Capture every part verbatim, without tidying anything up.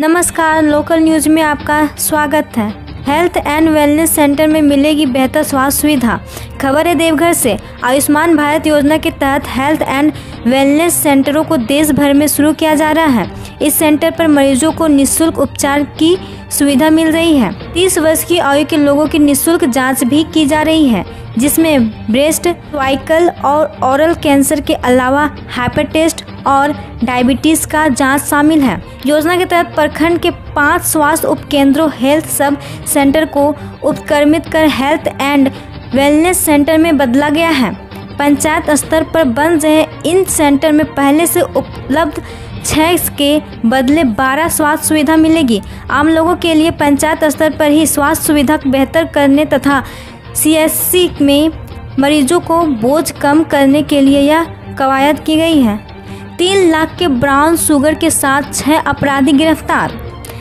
नमस्कार, local news में आपका स्वागत है। हेल्थ एंड वेलनेस सेंटर में मिलेगी बेहतर स्वास्थ्य सुविधा। खबर है देवघर से। आयुष्मान भारत योजना के तहत हेल्थ एंड वेलनेस सेंटरों को देश भर में शुरू किया जा रहा है। इस सेंटर पर मरीजों को निःशुल्क उपचार की सुविधा मिल रही है। तीस वर्ष की आयु के लोगों की निःशुल्क जांच भी की जा रही है, जिसमें ब्रेस्ट, सर्वाइकल और ओरल कैंसर के अलावा हाइपर टेस्ट और डायबिटीज का जांच शामिल है। योजना के तहत प्रखंड के पांच स्वास्थ्य उपकेंद्रों हेल्थ सब सेंटर को उपक्रमित कर हेल्थ एंड वेलनेस सेंटर में बदला गया है। पंचायत स्तर पर बन रहे इन सेंटर में पहले से उपलब्ध छह के बदले बारह स्वास्थ्य सुविधा मिलेगी। आम लोगों के लिए पंचायत स्तर पर ही स्वास्थ्य सुविधा बेहतर करने तथा सीएससी में मरीजों को बोझ कम करने के लिए यह कवायद की गई है। तीन लाख के ब्राउन शुगर के साथ छह अपराधी गिरफ्तार।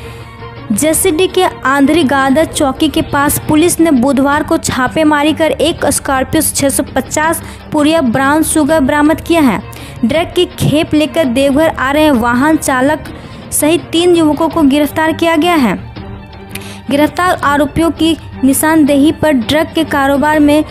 जसीडीह के आंधरी गादर चौकी के पास पुलिस ने बुधवार को छापेमारी कर एक स्कॉर्पियो छह सौ पचास पुड़िया ब्राउन शुगर बरामद किया है। ड्रग की खेप लेकर देवघर आ रहे वाहन चालक सहित तीन युवकों को गिरफ्तार किया गया है। गिरफ्तार आरोपियों की निशानदेही पर ड्रग के कारोबार में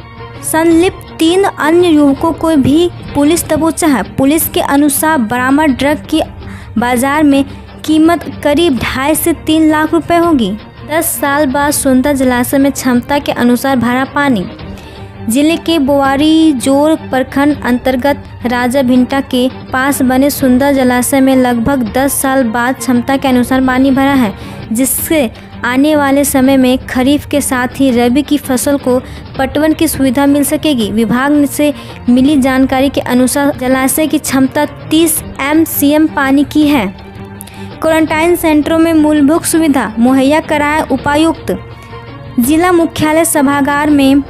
संलिप्त तीन अन्य युवकों को भी पुलिस दबोचा है। पुलिस के अनुसार बरामद ड्रग की बाजार में कीमत करीब ढाई से तीन लाख रुपए होगी। दस साल बाद सुंदर जलाशय में क्षमता के अनुसार भरा पानी। जिले के बोआरीजोर प्रखंड अंतर्गत राजा भिंटा के पास बने सुंदर जलाशय में लगभग दस साल बाद क्षमता के अनुसार पानी भरा है, जिससे आने वाले समय में खरीफ के साथ ही रबी की फसल को पटवन की सुविधा मिल सकेगी। विभाग से मिली जानकारी के अनुसार जलाशय की क्षमता तीस एम सी एम पानी की है। क्वारंटाइन सेंटरों में मूलभूत सुविधा मुहैया कराए उपायुक्त। जिला मुख्यालय सभागार में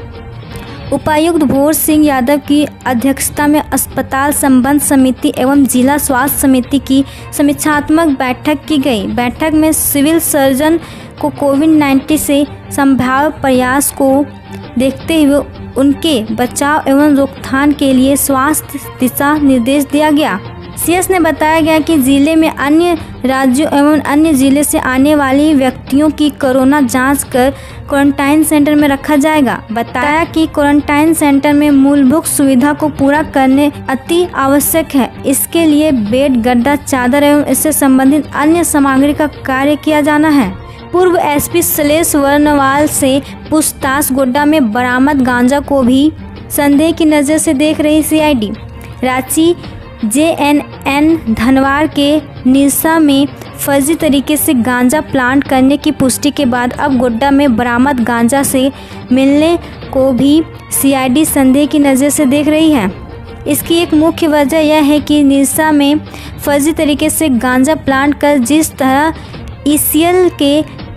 उपायुक्त भोर सिंह यादव की अध्यक्षता में अस्पताल संबंध समिति एवं जिला स्वास्थ्य समिति की समीक्षात्मक बैठक की गई। बैठक में सिविल सर्जन को कोविड नाइन्टीन से संभाव्य प्रयास को देखते हुए उनके बचाव एवं रोकथाम के लिए स्वास्थ्य दिशा निर्देश दिया गया। सीएस ने बताया गया कि जिले में अन्य राज्यों एवं अन्य जिले से आने वाले व्यक्तियों की कोरोना जांच कर क्वारंटाइन सेंटर में रखा जाएगा। बताया कि क्वारंटाइन सेंटर में मूलभूत सुविधा को पूरा करने अति आवश्यक है। इसके लिए बेड, गड्ढा, चादर एवं इससे संबंधित अन्य सामग्री का कार्य किया जाना है। पूर्व एसपी शैलेश वर्णवाल से पूछताछ। गोड्डा में बरामद गांजा को भी संदेह की नज़र से देख रही CID. Ranchi J N N Dhanwar के निरसा में फर्जी तरीके से गांजा प्लांट करने की पुष्टि के बाद अब गोड्डा में बरामद गांजा से मिलने को भी सीआईडी संदेह की नज़र से देख रही है। इसकी एक मुख्य वजह यह है कि निरसा में फर्जी तरीके से गांजा प्लांट कर जिस तरह ईसीएल के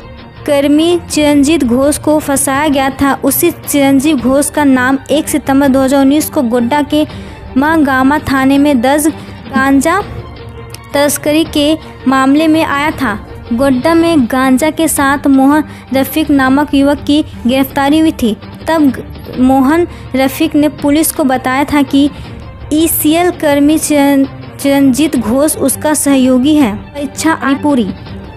कर्मी चिरंजीत घोष को फंसाया गया था, उसी चिरंजीत घोष का नाम एक सितंबर दो हज़ार उन्नीस को गोड्डा के महागामा थाने में दर्ज गांजा तस्करी के मामले में आया था। गोड्डा में गांजा के साथ मोहन रफीक नामक युवक की गिरफ्तारी हुई थी। तब मोहन रफीक ने पुलिस को बताया था कि ईसीएल कर्मी चिरंजीत घोष उसका सहयोगी है। परीक्षा पूरी।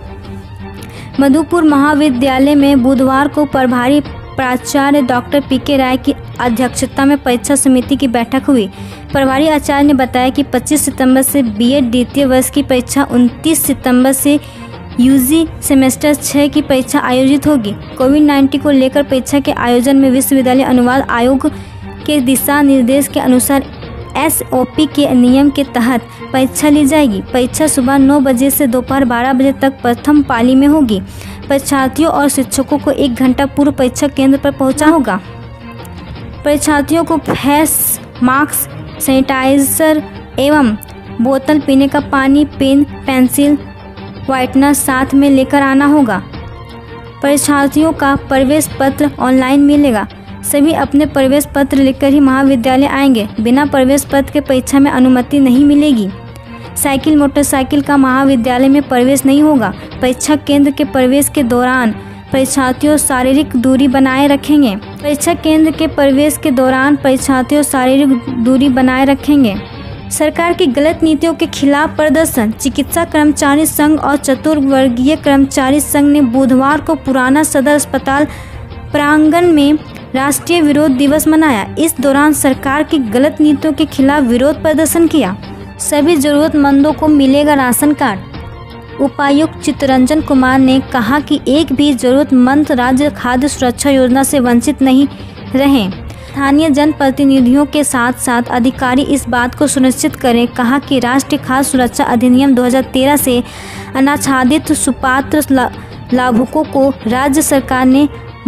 मधुपुर महाविद्यालय में बुधवार को प्रभारी प्राचार्य डॉक्टर पी के राय की अध्यक्षता में परीक्षा समिति की बैठक हुई। प्रभारी आचार्य ने बताया कि पच्चीस सितंबर से बीएड द्वितीय वर्ष की परीक्षा, उनतीस सितंबर से यूजी सेमेस्टर छः की परीक्षा आयोजित होगी। कोविड नाइन्टीन को लेकर परीक्षा के आयोजन में विश्वविद्यालय अनुवाद आयोग के दिशा निर्देश के अनुसार एसओपी के नियम के तहत परीक्षा ली जाएगी। परीक्षा सुबह नौ बजे से दोपहर बारह बजे तक प्रथम पाली में होगी। परीक्षार्थियों और शिक्षकों को एक घंटा पूर्व परीक्षा केंद्र पर पहुंचना होगा। परीक्षार्थियों को फेस मास्क, सैनिटाइजर एवं बोतल पीने का पानी, पेन, पेंसिल, व्हाइटनर साथ में लेकर आना होगा। परीक्षार्थियों का प्रवेश पत्र ऑनलाइन मिलेगा। सभी अपने प्रवेश पत्र लेकर ही महाविद्यालय आएंगे। बिना प्रवेश पत्र के परीक्षा में अनुमति नहीं मिलेगी। साइकिल, मोटरसाइकिल का महाविद्यालय में प्रवेश नहीं होगा। परीक्षा केंद्र के प्रवेश के दौरान परीक्षार्थियों शारीरिक दूरी बनाए रखेंगे। परीक्षा केंद्र के प्रवेश के दौरान परीक्षार्थियों शारीरिक दूरी बनाए रखेंगे। सरकार की गलत नीतियों के खिलाफ प्रदर्शन। चिकित्सा कर्मचारी संघ और चतुर्वर्गीय कर्मचारी संघ ने बुधवार को पुराना सदर अस्पताल प्रांगण में राष्ट्रीय विरोध दिवस मनाया। इस दौरान सरकार की गलत नीतियों के खिलाफ विरोध प्रदर्शन किया। सभी जरूरतमंदों को मिलेगा राशन कार्ड। उपायुक्त चित्तरंजन कुमार ने कहा कि एक भी जरूरतमंद राज्य खाद्य सुरक्षा योजना से वंचित नहीं रहे। स्थानीय जनप्रतिनिधियों के साथ साथ अधिकारी इस बात को सुनिश्चित करें। कहा कि राष्ट्रीय खाद्य सुरक्षा अधिनियम दो हज़ार तेरह से अनाच्छादित सुपात्र ला, लाभुकों को राज्य सरकार ने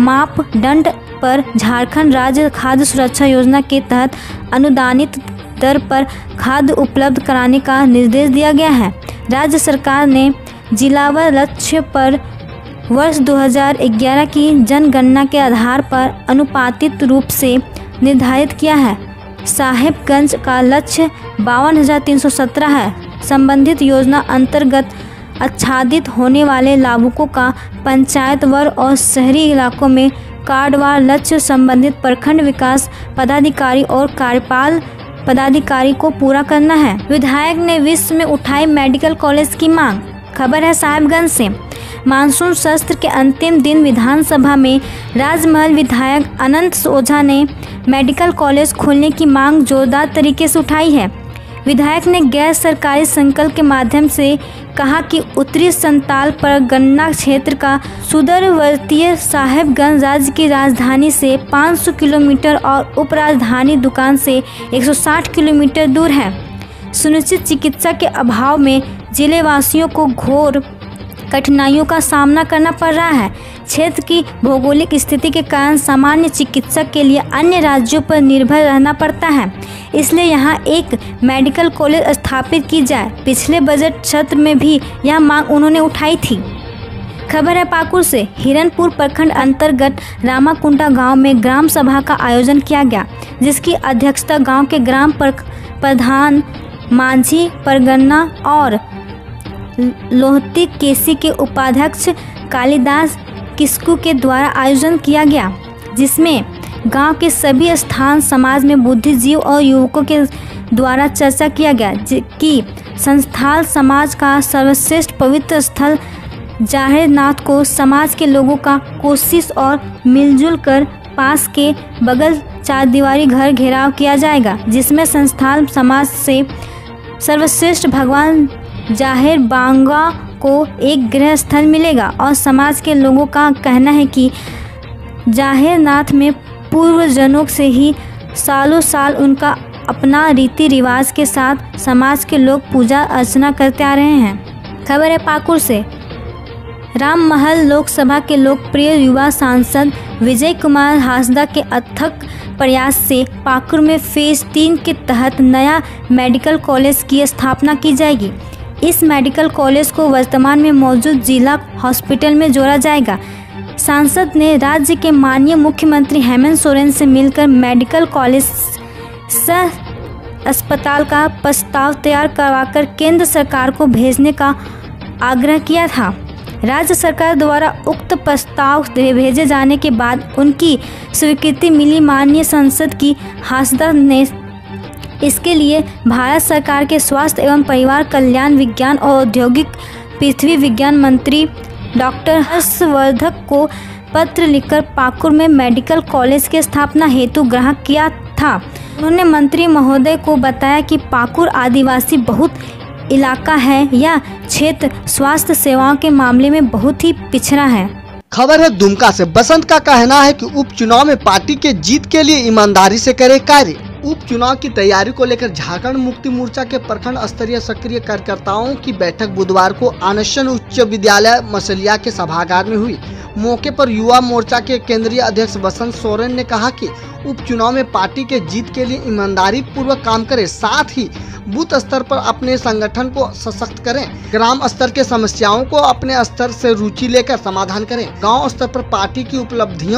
मापदंड पर झारखंड राज्य खाद्य सुरक्षा योजना के तहत अनुदानित दर पर खाद्य उपलब्ध कराने का निर्देश दिया गया है। राज्य सरकार ने जिलावार लक्ष्य पर वर्ष दो हज़ार ग्यारह की जनगणना के आधार पर अनुपातित रूप से निर्धारित किया है। साहेबगंज का लक्ष्य बावन हजार तीन सौ सत्रह है। संबंधित योजना अंतर्गत आच्छादित होने वाले लाभुकों का पंचायत वर्ग और शहरी इलाकों में कार्डवार लक्ष्य संबंधित प्रखंड विकास पदाधिकारी और कार्यपाल पदाधिकारी को पूरा करना है। विधायक ने विश्व में उठाई मेडिकल कॉलेज की मांग। खबर है साहेबगंज से। मानसून सत्र के अंतिम दिन विधानसभा में राजमहल विधायक अनंत ओझा ने मेडिकल कॉलेज खोलने की मांग जोरदार तरीके से उठाई है। विधायक ने गैर सरकारी संकल्प के माध्यम से कहा कि उत्तरी संताल परगना क्षेत्र का सुदूरवर्ती साहेबगंज राज्य की राजधानी से पाँच सौ किलोमीटर और उप राजधानी दुकान से एक सौ साठ किलोमीटर दूर है। सुनिश्चित चिकित्सा के अभाव में जिले वासियों को घोर कठिनाइयों का सामना करना पड़ रहा है। क्षेत्र की भौगोलिक स्थिति के कारण सामान्य चिकित्सा के लिए अन्य राज्यों पर निर्भर रहना पड़ता है, इसलिए यहाँ एक मेडिकल कॉलेज स्थापित की जाए। पिछले बजट सत्र में भी यह मांग उन्होंने उठाई थी। खबर है पाकुड़ से। हिरनपुर प्रखंड अंतर्गत रामाकुंटा गांव में ग्राम सभा का आयोजन किया गया, जिसकी अध्यक्षता गांव के ग्राम प्रधान मांझी परगना और लोहती केसी के उपाध्यक्ष कालिदास किस्कू के द्वारा आयोजन किया गया, जिसमें गांव के सभी स्थान समाज में बुद्धिजीव और युवकों के द्वारा चर्चा किया गया कि संस्थान समाज का सर्वश्रेष्ठ पवित्र स्थल जाहिर नाथ को समाज के लोगों का कोशिश और मिलजुल कर पास के बगल चार दीवारी घर घेराव किया जाएगा, जिसमें संस्थान समाज से सर्वश्रेष्ठ भगवान जाहिर बांगा को एक गृह स्थल मिलेगा और समाज के लोगों का कहना है कि जाहिर नाथ में पूर्वजनों से ही सालों साल उनका अपना रीति रिवाज के साथ समाज के लोग पूजा अर्चना करते आ रहे हैं। खबर है पाकुड़ से। राममहल लोकसभा के लोकप्रिय युवा सांसद विजय कुमार हांसदा के अथक प्रयास से पाकुड़ में फेज तीन के तहत नया मेडिकल कॉलेज की स्थापना की जाएगी। इस मेडिकल कॉलेज को वर्तमान में मौजूद जिला हॉस्पिटल में जोड़ा जाएगा। सांसद ने राज्य के माननीय मुख्यमंत्री हेमंत सोरेन से मिलकर मेडिकल कॉलेज सह अस्पताल का प्रस्ताव तैयार करवाकर केंद्र सरकार को भेजने का आग्रह किया था। राज्य सरकार द्वारा उक्त प्रस्ताव भेजे जाने के बाद उनकी स्वीकृति मिली। माननीय संसद की हांसदा ने इसके लिए भारत सरकार के स्वास्थ्य एवं परिवार कल्याण विज्ञान और औद्योगिक पृथ्वी विज्ञान मंत्री डॉक्टर हर्षवर्धन को पत्र लिखकर पाकुड़ में मेडिकल कॉलेज की स्थापना हेतु ग्रहण किया था। उन्होंने मंत्री महोदय को बताया कि पाकुड़ आदिवासी बहुत इलाका है, यह क्षेत्र स्वास्थ्य सेवाओं के मामले में बहुत ही पिछड़ा है। खबर है दुमका से। बसंत का कहना है कि उपचुनाव में पार्टी के जीत के लिए ईमानदारी से करे कार्य। उपचुनाव की तैयारी को लेकर झारखंड मुक्ति मोर्चा के प्रखंड स्तरीय सक्रिय कार्यकर्ताओं की बैठक बुधवार को आनसन उच्च विद्यालय मसलिया के सभागार में हुई। मौके पर युवा मोर्चा के केंद्रीय अध्यक्ष बसंत सोरेन ने कहा कि उपचुनाव में पार्टी के जीत के लिए ईमानदारी पूर्वक काम करें, साथ ही बूथ स्तर पर अपने संगठन को सशक्त करें, ग्राम स्तर के समस्याओं को अपने स्तर से रुचि लेकर समाधान करें, गांव स्तर पर पार्टी की उपलब्धियों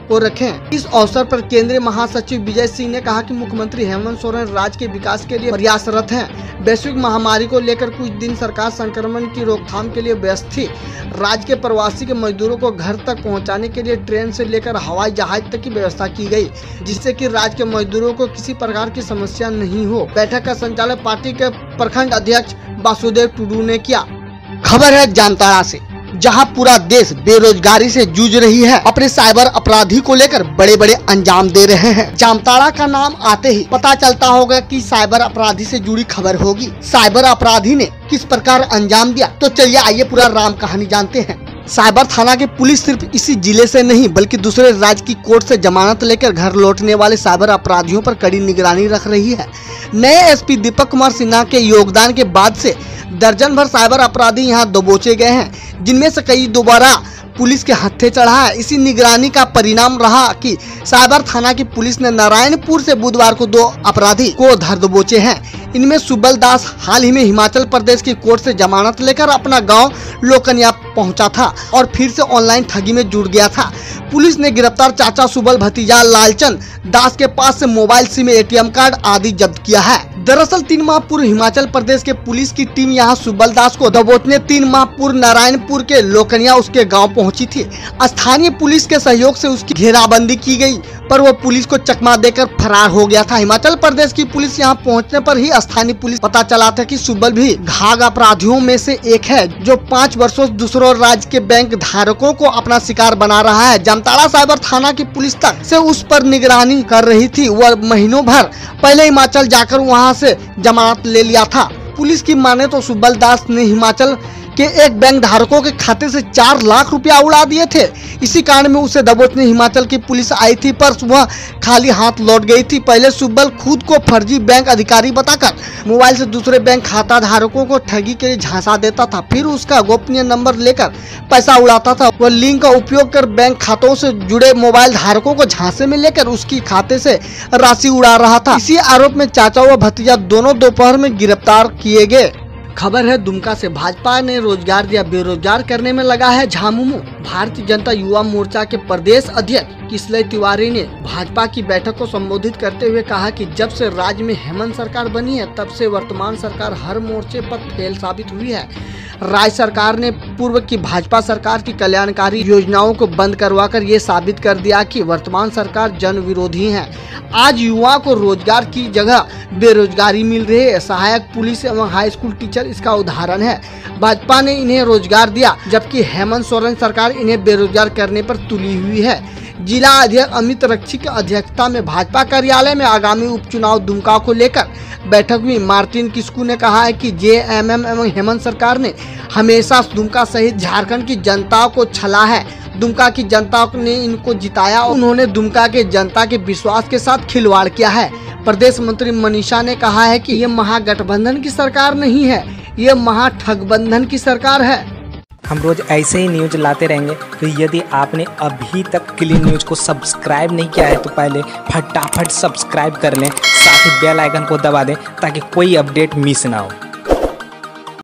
को रखें। इस अवसर पर केंद्रीय महासचिव विजय सिंह ने कहा कि मुख्यमंत्री हेमंत सोरेन राज्य के विकास के लिए प्रयासरत हैं। वैश्विक महामारी को लेकर कुछ दिन सरकार संक्रमण की रोकथाम के लिए व्यस्त थी। राज्य के प्रवासी के मजदूरों को घर तक पहुंचाने के लिए ट्रेन से लेकर हवाई जहाज तक की व्यवस्था की गई, जिससे कि राज्य के मजदूरों को किसी प्रकार की समस्या नहीं हो। बैठक का संचालन पार्टी के प्रखंड अध्यक्ष वासुदेव टुडू ने किया। खबर है जामताड़ा से, जहां पूरा देश बेरोजगारी से जूझ रही है। अपने साइबर अपराधी को लेकर बड़े बड़े अंजाम दे रहे हैं। जामताड़ा का नाम आते ही पता चलता होगा कि साइबर अपराधी से जुड़ी खबर होगी। साइबर अपराधी ने किस प्रकार अंजाम दिया, तो चलिए आइए पूरा राम कहानी जानते हैं। साइबर थाना की पुलिस सिर्फ इसी जिले से नहीं बल्कि दूसरे राज्य की कोर्ट से जमानत लेकर घर लौटने वाले साइबर अपराधियों पर कड़ी निगरानी रख रही है। नए एसपी दीपक कुमार सिन्हा के योगदान के बाद से दर्जन भर साइबर अपराधी यहां दबोचे गए हैं, जिनमें से कई दोबारा पुलिस के हत्थे चढ़ा है। इसी निगरानी का परिणाम रहा कि साइबर थाना की पुलिस ने नारायणपुर से बुधवार को दो अपराधी को धर दबोचे हैं। इनमें सुबल दास हाल ही में हिमाचल प्रदेश की कोर्ट से जमानत लेकर अपना गांव लोकनिया पहुंचा था और फिर से ऑनलाइन ठगी में जुड़ गया था। पुलिस ने गिरफ्तार चाचा सुबल भतीजा लालचंद दास के पास से मोबाइल सिम, एटीएम कार्ड आदि जब्त किया है। दरअसल तीन माह पूर्व हिमाचल प्रदेश के पुलिस की टीम यहां सुबल दास को दबोचने तीन माह पूर्व नारायणपुर के लोकनिया उसके गांव पहुंची थी। स्थानीय पुलिस के सहयोग से उसकी घेराबंदी की गई, पर वो पुलिस को चकमा देकर फरार हो गया था। हिमाचल प्रदेश की पुलिस यहां पहुंचने पर ही स्थानीय पुलिस पता चला था कि सुबल भी घाघ अपराधियों में से एक है, जो पाँच वर्षों से दूसरों राज्य के बैंक धारकों को अपना शिकार बना रहा है। जामताड़ा साइबर थाना की पुलिस तक से उस पर निगरानी कर रही थी। वह महीनों भर पहले हिमाचल जाकर वहां से जमानत ले लिया था। पुलिस की माने तो सुबल दास ने हिमाचल के एक बैंक धारकों के खाते से चार लाख रुपया उड़ा दिए थे। इसी कारण में उसे दबोचने हिमाचल की पुलिस आई थी, पर वह खाली हाथ लौट गई थी। पहले सुबल खुद को फर्जी बैंक अधिकारी बताकर मोबाइल से दूसरे बैंक खाता धारकों को ठगी के लिए झांसा देता था, फिर उसका गोपनीय नंबर लेकर पैसा उड़ाता था। वह लिंक का उपयोग कर बैंक खातों से जुड़े मोबाइल धारकों को झांसे में लेकर उसकी खाते से राशि उड़ा रहा था। इसी आरोप में चाचा व भतीजा दोनों दोपहर में गिरफ्तार किए गए। खबर है दुमका से, भाजपा ने रोजगार दिया, बेरोजगार करने में लगा है झामुमो। भारतीय जनता युवा मोर्चा के प्रदेश अध्यक्ष किसलय तिवारी ने भाजपा की बैठक को संबोधित करते हुए कहा कि जब से राज्य में हेमंत सरकार बनी है, तब से वर्तमान सरकार हर मोर्चे पर फेल साबित हुई है। राज्य सरकार ने पूर्व की भाजपा सरकार की कल्याणकारी योजनाओं को बंद करवाकर ये साबित कर दिया कि वर्तमान सरकार जन विरोधी है। आज युवा को रोजगार की जगह बेरोजगारी मिल रही है। सहायक पुलिस एवं हाई स्कूल टीचर इसका उदाहरण है। भाजपा ने इन्हें रोजगार दिया, जबकि हेमंत सोरेन सरकार इन्हें बेरोजगार करने पर तुली हुई है। जिला अध्यक्ष अमित रक्षी की अध्यक्षता में भाजपा कार्यालय में आगामी उपचुनाव दुमका को लेकर बैठक हुई। मार्टिन किस्कू ने कहा है कि जेएमएम एवं हेमंत सरकार ने हमेशा दुमका सहित झारखंड की जनता को छला है। दुमका की जनता ने इनको जिताया, उन्होंने दुमका के जनता के विश्वास के साथ खिलवाड़ किया है। प्रदेश मंत्री मनीषा ने कहा है कि ये महागठबंधन की सरकार नहीं है, ये महाठगबंधन की सरकार है। हम रोज ऐसे ही न्यूज लाते रहेंगे, तो यदि आपने अभी तक क्लीन न्यूज को सब्सक्राइब नहीं किया है तो पहले फटाफट सब्सक्राइब कर लें, साथ ही बेल आइकन को दबा दें ताकि कोई अपडेट मिस ना हो।